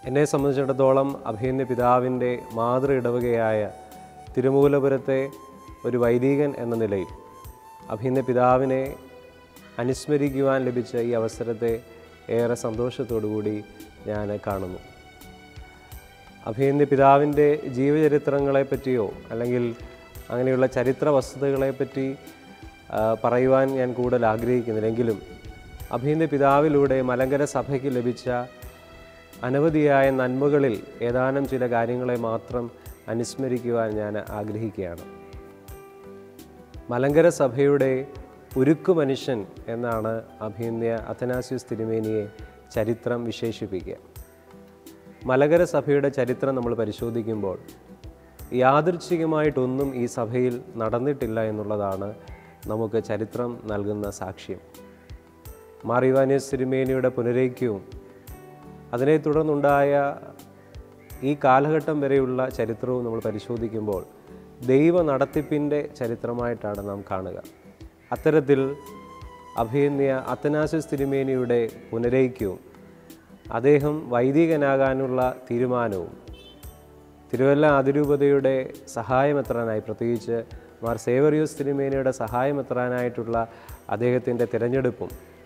എന്നെ സംബന്ധിച്ചിടത്തോളം അഭിമന്യ പിതാവിൻ്റെ മാതൃ ഇടവകയായ തിരുമൂലപുരത്തെ ഒരു വൈദികൻ എന്ന നിലയിൽ അഭിമന്യ പിതാവിനെ അനുസ്മരിക്കുവാൻ ലഭിച്ച ഈ അവസരത്തെ ഏറെ സന്തോഷത്തോടുകൂടി ഞാൻ കാണുന്നു. അഭിമന്യ പിതാവിൻ്റെ ജീവചരിത്രങ്ങളെപ്പറ്റിയോ അല്ലെങ്കിൽ അങ്ങനെയുള്ള ചരിത്ര വസ്തുതകളെപ്പറ്റി പറയുവാൻ ഞാൻ കൂടുതൽ ആഗ്രഹിക്കുന്നില്ലെങ്കിലും അഭിമന്യ പിതാവിലൂടെ മലങ്കര സഭയ്ക്ക് ലഭിച്ച അനവധിയായ നന്മകളിൽ ഏതാനും ചില കാര്യങ്ങളെ മാത്രം അനുസ്മരിക്കുവാൻ ഞാൻ ആഗ്രഹിക്കുകയാണ്. മലങ്കര സഭയുടെ ഉരുക്കു മനുഷ്യൻ എന്നാണ് അഭിമന്യ അത്തനാസ്യൂസ് തിരുമേനിയെ ചരിത്രം വിശേഷിപ്പിക്കുക. മലങ്കര സഭയുടെ ചരിത്രം നമ്മൾ പരിശോധിക്കുമ്പോൾ യാദൃച്ഛികമായിട്ടൊന്നും ഈ സഭയിൽ നടന്നിട്ടില്ല എന്നുള്ളതാണ് നമുക്ക് ചരിത്രം നൽകുന്ന സാക്ഷ്യം. മാർ ഇവാനിയോസ് തിരുമേനിയുടെ പുനരൈക്യവും അതിനെ തുടർന്നുണ്ടായ ഈ കാലഘട്ടം വരെയുള്ള ചരിത്രവും നമ്മൾ പരിശോധിക്കുമ്പോൾ ദൈവ നടത്തിപ്പിൻ്റെ ചരിത്രമായിട്ടാണ് നാം കാണുക. അത്തരത്തിൽ അഭിമന്യ അത്തനാസ്യൂസ് തിരുമേനിയുടെ പുനരൈക്യവും അദ്ദേഹം വൈദികനാകാനുള്ള തീരുമാനവും തിരുവല്ല അതിരൂപതയുടെ സഹായമെത്രാനായി, പ്രത്യേകിച്ച് മാർ സേവറിയോസ് തിരുമേനിയുടെ സഹായമെത്രാനായിട്ടുള്ള അദ്ദേഹത്തിൻ്റെ തിരഞ്ഞെടുപ്പും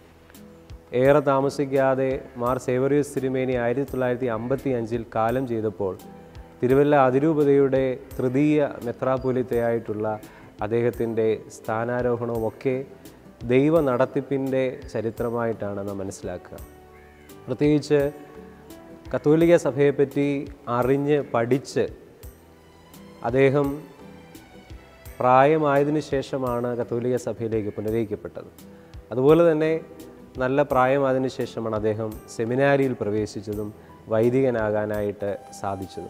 ഏറെ താമസിക്കാതെ മാർ സേവറിയോസ് തിരുമേനി 1955 കാലം ചെയ്തപ്പോൾ തിരുവല്ല അതിരൂപതയുടെ തൃതീയ മെത്രാപ്പൊലീത്തയായിട്ടുള്ള അദ്ദേഹത്തിൻ്റെ സ്ഥാനാരോഹണവുമൊക്കെ ദൈവ നടത്തിപ്പിൻ്റെ ചരിത്രമായിട്ടാണ് നാം മനസ്സിലാക്കുക. പ്രത്യേകിച്ച് കത്തോലിക്ക സഭയെപ്പറ്റി അറിഞ്ഞ് പഠിച്ച് അദ്ദേഹം പ്രായമായതിനു ശേഷമാണ് കത്തോലിക്ക സഭയിലേക്ക് പുനരയിക്കപ്പെട്ടത്. അതുപോലെ തന്നെ നല്ല പ്രായമായതിനു ശേഷമാണ് അദ്ദേഹം സെമിനാരിയിൽ പ്രവേശിച്ചതും വൈദികനാകാനായിട്ട് സാധിച്ചതും.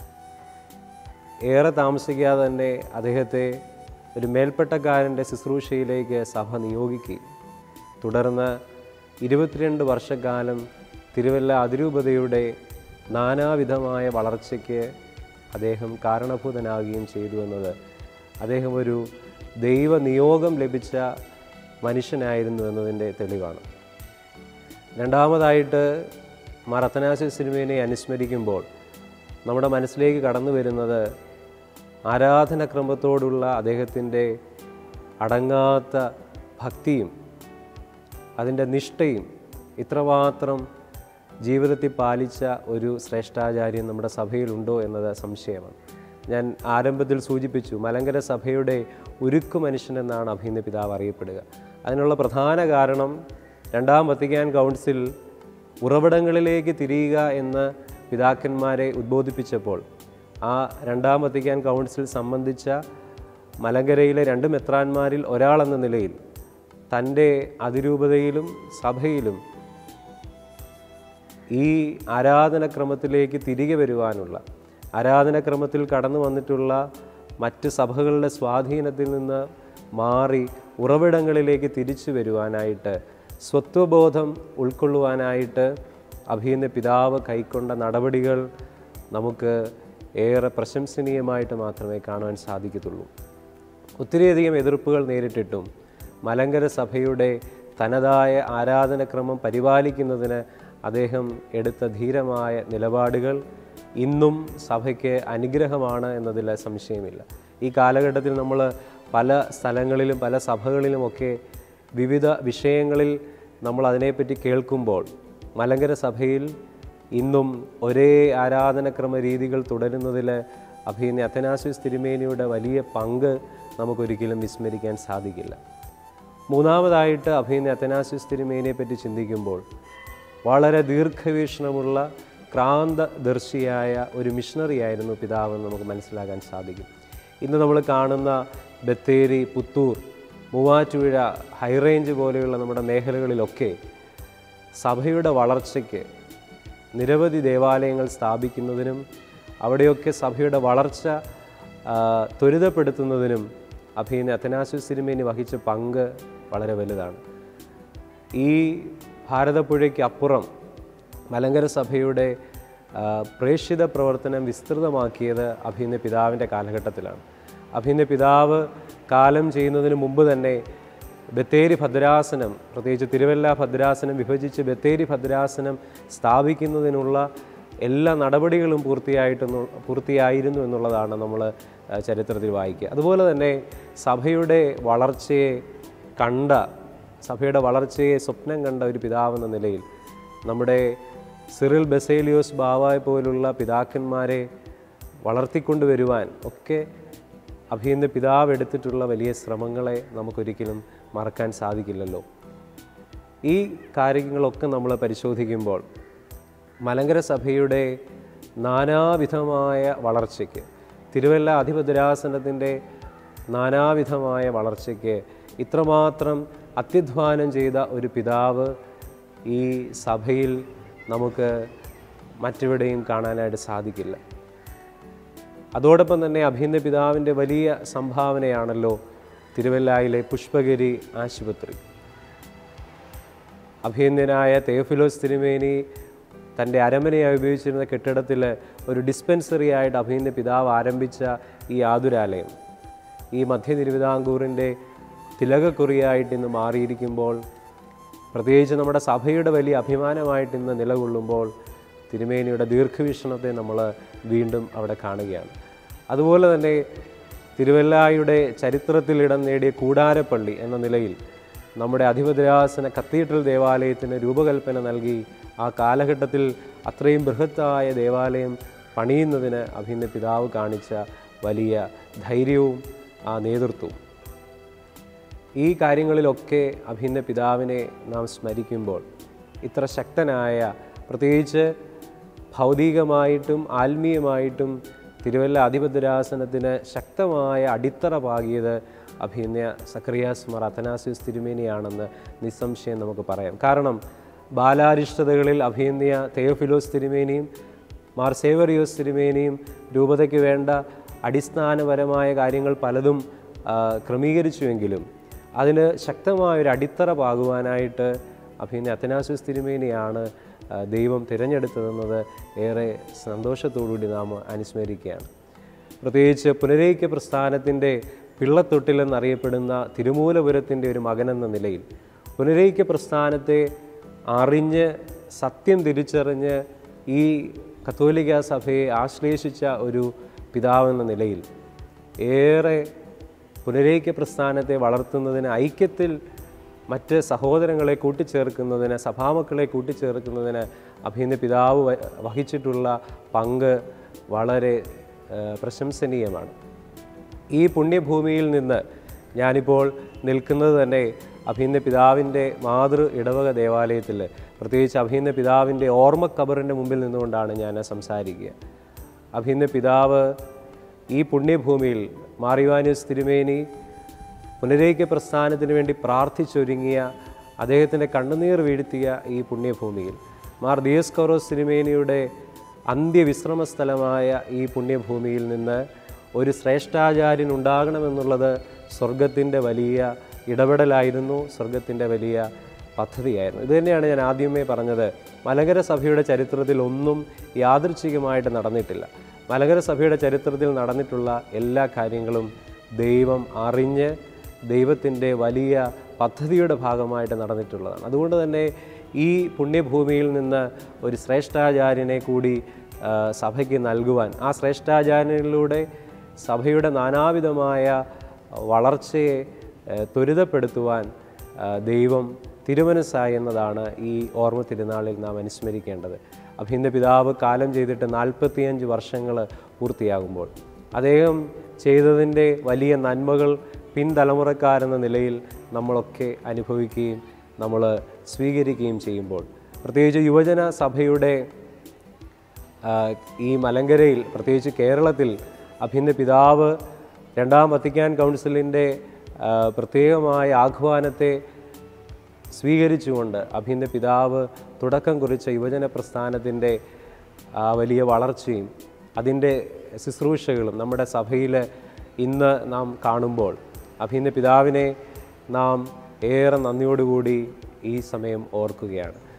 ഏറെ താമസിക്കാതെ തന്നെ അദ്ദേഹത്തെ ഒരു മേൽപ്പട്ടക്കാരൻ്റെ ശുശ്രൂഷയിലേക്ക് സഭ നിയോഗിക്കുകയും തുടർന്ന് 22 വർഷക്കാലം തിരുവല്ല അതിരൂപതയുടെ നാനാവിധമായ വളർച്ചയ്ക്ക് അദ്ദേഹം കാരണഭൂതനാകുകയും ചെയ്തു എന്നത് അദ്ദേഹം ഒരു ദൈവനിയോഗം ലഭിച്ച മനുഷ്യനായിരുന്നു എന്നതിൻ്റെ തെളിവാണ്. രണ്ടാമതായിട്ട് മാർ അത്തനാസ്യൂസ് തിരുമേനിയെ അനുസ്മരിക്കുമ്പോൾ നമ്മുടെ മനസ്സിലേക്ക് കടന്നു വരുന്നത് ആരാധനക്രമത്തോടുള്ള അദ്ദേഹത്തിൻ്റെ അടങ്ങാത്ത ഭക്തിയും അതിൻ്റെ നിഷ്ഠയും ഇത്രമാത്രം ജീവിതത്തിൽ പാലിച്ച ഒരു ശ്രേഷ്ഠാചാര്യൻ നമ്മുടെ സഭയിലുണ്ടോ എന്നത് സംശയമാണ്. ഞാൻ ആരംഭത്തിൽ സൂചിപ്പിച്ചു, മലങ്കര സഭയുടെ ഉരുക്കു മനുഷ്യനെന്നാണ് അഭിമന്യ പിതാവ് അറിയപ്പെടുക. അതിനുള്ള പ്രധാന കാരണം രണ്ടാം വത്തിക്കാൻ കൗൺസിൽ ഉറവിടങ്ങളിലേക്ക് തിരിയുക എന്ന് പിതാക്കന്മാരെ ഉദ്ബോധിപ്പിച്ചപ്പോൾ ആ രണ്ടാം വത്തിക്കാൻ കൗൺസിൽ സംബന്ധിച്ച മലങ്കരയിലെ 2 മെത്രാന്മാരിൽ ഒരാളെന്ന നിലയിൽ തൻ്റെ അതിരൂപതയിലും സഭയിലും ഈ ആരാധനക്രമത്തിലേക്ക് തിരികെ വരുവാനുള്ള, ആരാധനക്രമത്തിൽ കടന്നു വന്നിട്ടുള്ള മറ്റ് സഭകളുടെ സ്വാധീനത്തിൽ നിന്ന് മാറി ഉറവിടങ്ങളിലേക്ക് തിരിച്ചു വരുവാനായിട്ട്, സ്വത്വബോധം ഉൾക്കൊള്ളുവാനായിട്ട് അഭിമന്യ പിതാവ് കൈക്കൊണ്ട നടപടികൾ നമുക്ക് ഏറെ പ്രശംസനീയമായിട്ട് മാത്രമേ കാണുവാൻ സാധിക്കത്തുള്ളൂ. ഒത്തിരിയധികം എതിർപ്പുകൾ നേരിട്ടിട്ടും മലങ്കര സഭയുടെ തനതായ ആരാധനക്രമം പരിപാലിക്കുന്നതിന് അദ്ദേഹം എടുത്ത ധീരമായ നിലപാടുകൾ ഇന്നും സഭയ്ക്ക് അനുഗ്രഹമാണ് എന്നതിൽ സംശയമില്ല. ഈ കാലഘട്ടത്തിൽ നമ്മൾ പല സ്ഥലങ്ങളിലും പല സഭകളിലുമൊക്കെ വിവിധ വിഷയങ്ങളിൽ നമ്മൾ അതിനെപ്പറ്റി കേൾക്കുമ്പോൾ മലങ്കര സഭയിൽ ഇന്നും ഒരേ ആരാധനക്രമ രീതികൾ തുടരുന്നതിൽ അഭിമന്യ അത്തനാസ്യൂസ് തിരുമേനിയുടെ വലിയ പങ്ക് നമുക്കൊരിക്കലും വിസ്മരിക്കാൻ സാധിക്കില്ല. മൂന്നാമതായിട്ട് അഭിമന്യ അത്തനാസ്യൂസ് തിരുമേനിയെ പറ്റി ചിന്തിക്കുമ്പോൾ വളരെ ദീർഘവീക്ഷണമുള്ള ക്രാന്തദർശിയായ ഒരു മിഷണറി ആയിരുന്നു പിതാവെന്ന് നമുക്ക് മനസ്സിലാക്കാൻ സാധിക്കും. ഇന്ന് നമ്മൾ കാണുന്ന ബത്തേരി, പുത്തൂർ, മൂവാറ്റുപുഴ, ഹൈറേഞ്ച് പോലെയുള്ള നമ്മുടെ മേഖലകളിലൊക്കെ സഭയുടെ വളർച്ചയ്ക്ക് നിരവധി ദേവാലയങ്ങൾ സ്ഥാപിക്കുന്നതിനും അവിടെയൊക്കെ സഭയുടെ വളർച്ച ത്വരിതപ്പെടുത്തുന്നതിനും അഭിമന്യ അത്തനാസ്യൂസ് തിരുമേനി വഹിച്ച പങ്ക് വളരെ വലുതാണ്. ഈ ഭാരതപ്പുഴയ്ക്ക് അപ്പുറം മലങ്കര സഭയുടെ പ്രേക്ഷിത പ്രവർത്തനം വിസ്തൃതമാക്കിയത് അഭിമന്യ പിതാവിൻ്റെ കാലഘട്ടത്തിലാണ്. അഭിമന്യ പിതാവ് കാലം ചെയ്യുന്നതിന് മുമ്പ് തന്നെ ബത്തേരി ഭദ്രാസനം, പ്രത്യേകിച്ച് തിരുവല്ല ഭദ്രാസനം വിഭജിച്ച് ബത്തേരി ഭദ്രാസനം സ്ഥാപിക്കുന്നതിനുള്ള എല്ലാ നടപടികളും പൂർത്തിയായിരുന്നു എന്നുള്ളതാണ് നമ്മൾ ചരിത്രത്തിൽ വായിക്കുക. അതുപോലെ തന്നെ സഭയുടെ വളർച്ചയെ സ്വപ്നം കണ്ട ഒരു പിതാവെന്ന നിലയിൽ നമ്മുടെ സിറിൽ ബസേലിയോസ് ബാവായെ പോലുള്ള പിതാക്കന്മാരെ വളർത്തിക്കൊണ്ടുവരുവാൻ ഒക്കെ അഭിനന്ദ പിതാവ് എടുത്തിട്ടുള്ള വലിയ ശ്രമങ്ങളെ നമുക്കൊരിക്കലും മറക്കാൻ സാധിക്കില്ലല്ലോ. ഈ കാര്യങ്ങളൊക്കെ നമ്മൾ പരിശോധിക്കുമ്പോൾ മലങ്കര സഭയുടെ നാനാവിധമായ വളർച്ചയ്ക്ക്, തിരുവല്ല അധിപതിരാസനത്തിൻ്റെ നാനാവിധമായ വളർച്ചയ്ക്ക് ഇത്രമാത്രം അത്യധ്വാനം ചെയ്ത ഒരു പിതാവ് ഈ സഭയിൽ നമുക്ക് മറ്റെവിടെയും കാണാനായിട്ട് സാധിക്കില്ല. അതോടൊപ്പം തന്നെ അഭിനന്ദ പിതാവിൻ്റെ വലിയ സംഭാവനയാണല്ലോ തിരുവല്ലായിലെ പുഷ്പഗിരി ആശുപത്രി. അഭിനന്ദനായ തെയോഫിലോസ് തിരുമേനി തൻ്റെ അരമനയായി ഉപയോഗിച്ചിരുന്ന കെട്ടിടത്തിൽ ഒരു ഡിസ്പെൻസറി ആയിട്ട് അഭിനന്ദ പിതാവ് ആരംഭിച്ച ഈ ആതുരാലയം ഈ മധ്യ തിരുവിതാംകൂറിൻ്റെ തിലകക്കുറിയായിട്ട് ഇന്ന് മാറിയിരിക്കുമ്പോൾ, പ്രത്യേകിച്ച് നമ്മുടെ സഭയുടെ വലിയ അഭിമാനമായിട്ട് ഇന്ന് നിലകൊള്ളുമ്പോൾ, തിരുമേനിയുടെ ദീർഘവീക്ഷണത്തെ നമ്മൾ വീണ്ടും അവിടെ കാണുകയാണ്. അതുപോലെ തന്നെ തിരുവല്ലായുടെ ചരിത്രത്തിൽ ഇടം നേടിയ കൂടാരപ്പള്ളി എന്ന നിലയിൽ നമ്മുടെ അധിപതിരാസന കത്തീഡ്രൽ ദേവാലയത്തിന് രൂപകൽപ്പന നൽകി ആ കാലഘട്ടത്തിൽ അത്രയും ബൃഹത്തായ ദേവാലയം പണിയുന്നതിന് അഭിനന്ദ പിതാവ് കാണിച്ച വലിയ ധൈര്യവും ആ നേതൃത്വവും, ഈ കാര്യങ്ങളിലൊക്കെ അഭിനന്ദ പിതാവിനെ നാം സ്മരിക്കുമ്പോൾ ഇത്ര ശക്തനായ, പ്രത്യേകിച്ച് ഭൗതികമായിട്ടും ആത്മീയമായിട്ടും തിരുവല്ല അധിപതിരാസനത്തിന് ശക്തമായ അടിത്തറ പാകിയത് അഭിനന്ദ സക്കറിയാസ് മാർ അത്തനാസ്യോസ് തിരുമേനിയാണെന്ന് നിസ്സംശയം നമുക്ക് പറയാം. കാരണം ബാലാരിഷ്ടതകളിൽ അഭിനന്ദ തെയോഫിലോസ് തിരുമേനിയും മാർ സേവറിയോസ് തിരുമേനിയും രൂപതയ്ക്ക് വേണ്ട അടിസ്ഥാനപരമായ കാര്യങ്ങൾ പലതും ക്രമീകരിച്ചുവെങ്കിലും അതിന് ശക്തമായൊരു അടിത്തറ പാകുവാനായിട്ട് അഭിനന്ദ അത്തനാസ്യോസ് തിരുമേനിയാണ് ദൈവം തിരഞ്ഞെടുത്തതെന്നത് ഏറെ സന്തോഷത്തോടുകൂടി നാം അനുസ്മരിക്കുകയാണ്. പ്രത്യേകിച്ച് പുനരൈക്യ പ്രസ്ഥാനത്തിൻ്റെ പിള്ളത്തൊട്ടിലെന്നറിയപ്പെടുന്ന തിരുമൂലപുരത്തിൻ്റെ ഒരു മകനെന്ന നിലയിൽ പുനരൈക്യ പ്രസ്ഥാനത്തെ അറിഞ്ഞ് സത്യം തിരിച്ചറിഞ്ഞ് ഈ കത്തോലിക്ക സഭയെ ആശ്ലേഷിച്ച ഒരു പിതാവെന്ന നിലയിൽ ഏറെ പുനരൈക്യ പ്രസ്ഥാനത്തെ വളർത്തുന്നതിന്, ഐക്യത്തിൽ മറ്റ് സഹോദരങ്ങളെ കൂട്ടിച്ചേർക്കുന്നതിന്, സഭാമക്കളെ കൂട്ടിച്ചേർക്കുന്നതിന് അഭിനന്ദ പിതാവ് വഹിച്ചിട്ടുള്ള പങ്ക് വളരെ പ്രശംസനീയമാണ്. ഈ പുണ്യഭൂമിയിൽ നിന്ന് ഞാനിപ്പോൾ നിൽക്കുന്നത് തന്നെ അഭിനന്ദ പിതാവിൻ്റെ മാതൃ ഇടവക ദേവാലയത്തിൽ, പ്രത്യേകിച്ച് അഭിനന്ദ പിതാവിൻ്റെ ഓർമ്മക്കബറിൻ്റെ മുമ്പിൽ നിന്നുകൊണ്ടാണ് ഞാൻ സംസാരിക്കുക. അഭിനന്ദ പിതാവ് ഈ പുണ്യഭൂമിയിൽ മാർ ഇവാനിയോസ് തിരുമേനി പുനരൈക്യ പ്രസ്ഥാനത്തിന് വേണ്ടി പ്രാർത്ഥിച്ചൊരുങ്ങിയ, അദ്ദേഹത്തിൻ്റെ കണ്ണുനീർ വീഴ്ത്തിയ ഈ പുണ്യഭൂമിയിൽ മാർ ദിയോസ്കോറോസ് തിരുമേനിയുടെ അന്ത്യവിശ്രമ സ്ഥലമായ ഈ പുണ്യഭൂമിയിൽ നിന്ന് ഒരു ശ്രേഷ്ഠാചാര്യൻ ഉണ്ടാകണമെന്നുള്ളത് സ്വർഗത്തിൻ്റെ വലിയ ഇടപെടലായിരുന്നു, സ്വർഗത്തിൻ്റെ വലിയ പദ്ധതിയായിരുന്നു. ഇതുതന്നെയാണ് ഞാൻ ആദ്യമേ പറഞ്ഞത്. മലങ്കര സഭയുടെ ചരിത്രത്തിൽ ഒന്നും യാദൃച്ഛികമായിട്ട് നടന്നിട്ടില്ല. മലങ്കര സഭയുടെ ചരിത്രത്തിൽ നടന്നിട്ടുള്ള എല്ലാ കാര്യങ്ങളും ദൈവം അറിഞ്ഞ് ദൈവത്തിൻ്റെ വലിയ പദ്ധതിയുടെ ഭാഗമായിട്ട് നടന്നിട്ടുള്ളതാണ്. അതുകൊണ്ട് തന്നെ ഈ പുണ്യഭൂമിയിൽ നിന്ന് ഒരു ശ്രേഷ്ഠാചാര്യനെ കൂടി സഭയ്ക്ക് നൽകുവാൻ, ആ ശ്രേഷ്ഠാചാര്യനിലൂടെ സഭയുടെ നാനാവിധമായ വളർച്ചയെ ത്വരിതപ്പെടുത്തുവാൻ ദൈവം തിരുമനസ്സായി എന്നതാണ് ഈ ഓർമ്മ തിരുനാളിൽ നാം അനുസ്മരിക്കേണ്ടത്. അഭിനന്ദ പിതാവ് കാലം ചെയ്തിട്ട് 45 വർഷങ്ങൾ പൂർത്തിയാകുമ്പോൾ അദ്ദേഹം ചെയ്തതിൻ്റെ വലിയ നന്മകൾ പിൻതലമുറക്കാരെന്ന നിലയിൽ നമ്മളൊക്കെ അനുഭവിക്കുകയും നമ്മൾ സ്വീകരിക്കുകയും ചെയ്യുമ്പോൾ, പ്രത്യേകിച്ച് യുവജന സഭയുടെ ഈ മലങ്കരയിൽ, പ്രത്യേകിച്ച് കേരളത്തിൽ അഭിനന്ദ പിതാവ് രണ്ടാം വത്തിക്കാൻ കൗൺസിലിൻ്റെ പ്രത്യേകമായ ആഹ്വാനത്തെ സ്വീകരിച്ചുകൊണ്ട് അഭിനന്ദ പിതാവ് തുടക്കം കുറിച്ച യുവജന പ്രസ്ഥാനത്തിൻ്റെ വലിയ വളർച്ചയും അതിൻ്റെ ശുശ്രൂഷകളും നമ്മുടെ സഭയിൽ ഇന്ന് നാം കാണുമ്പോൾ അഭിനന്ദ പിതാവിനെ നാം ഏറെ നന്ദിയോടുകൂടി ഈ സമയം ഓർക്കുകയാണ്.